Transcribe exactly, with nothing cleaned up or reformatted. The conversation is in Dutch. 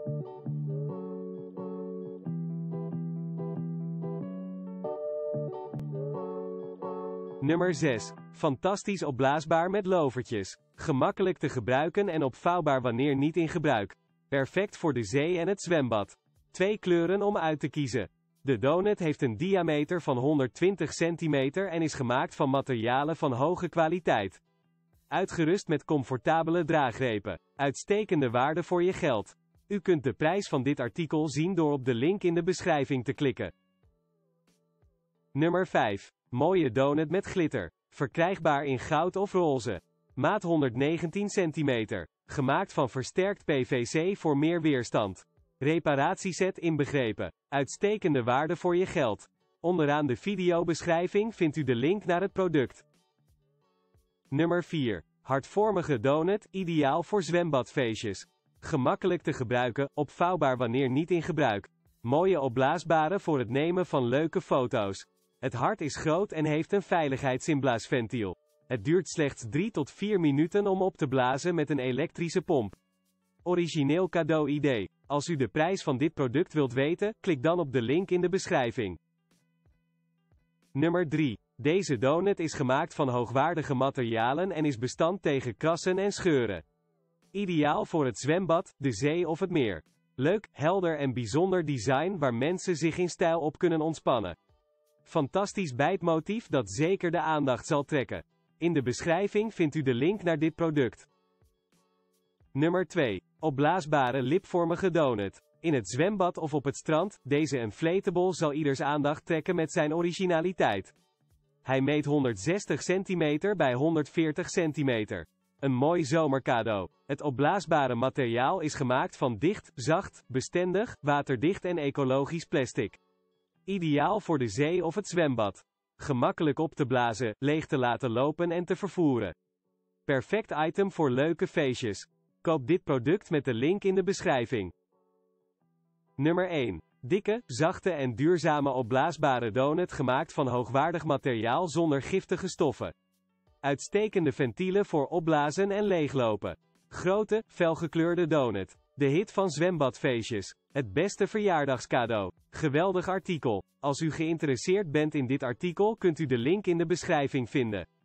Nummer zes. Fantastisch opblaasbaar met lovertjes. Gemakkelijk te gebruiken en opvouwbaar wanneer niet in gebruik. Perfect voor de zee en het zwembad. Twee kleuren om uit te kiezen. De donut heeft een diameter van honderdtwintig centimeter en is gemaakt van materialen van hoge kwaliteit. Uitgerust met comfortabele draaggrepen. Uitstekende waarde voor je geld. U kunt de prijs van dit artikel zien door op de link in de beschrijving te klikken. Nummer vijf. Mooie donut met glitter. Verkrijgbaar in goud of roze. Maat honderdnegentien centimeter. Gemaakt van versterkt P V C voor meer weerstand. Reparatieset inbegrepen. Uitstekende waarde voor je geld. Onderaan de videobeschrijving vindt u de link naar het product. Nummer vier. Hartvormige donut, ideaal voor zwembadfeestjes. Gemakkelijk te gebruiken, opvouwbaar wanneer niet in gebruik. Mooie opblaasbare voor het nemen van leuke foto's. Het hart is groot en heeft een veiligheidsinblaasventiel. Het duurt slechts drie tot vier minuten om op te blazen met een elektrische pomp. Origineel cadeau-idee. Als u de prijs van dit product wilt weten, klik dan op de link in de beschrijving. Nummer drie. Deze donut is gemaakt van hoogwaardige materialen en is bestand tegen krassen en scheuren. Ideaal voor het zwembad, de zee of het meer. Leuk, helder en bijzonder design waar mensen zich in stijl op kunnen ontspannen. Fantastisch bijtmotief dat zeker de aandacht zal trekken. In de beschrijving vindt u de link naar dit product. Nummer twee. Opblaasbare lipvormige donut. In het zwembad of op het strand, deze inflatable zal ieders aandacht trekken met zijn originaliteit. Hij meet honderdzestig centimeter bij honderdveertig centimeter. Een mooi zomercadeau. Het opblaasbare materiaal is gemaakt van dicht, zacht, bestendig, waterdicht en ecologisch plastic. Ideaal voor de zee of het zwembad. Gemakkelijk op te blazen, leeg te laten lopen en te vervoeren. Perfect item voor leuke feestjes. Koop dit product met de link in de beschrijving. Nummer één. Dikke, zachte en duurzame opblaasbare donut gemaakt van hoogwaardig materiaal zonder giftige stoffen. Uitstekende ventielen voor opblazen en leeglopen. Grote, felgekleurde donut. De hit van zwembadfeestjes. Het beste verjaardagscadeau. Geweldig artikel. Als u geïnteresseerd bent in dit artikel kunt u de link in de beschrijving vinden.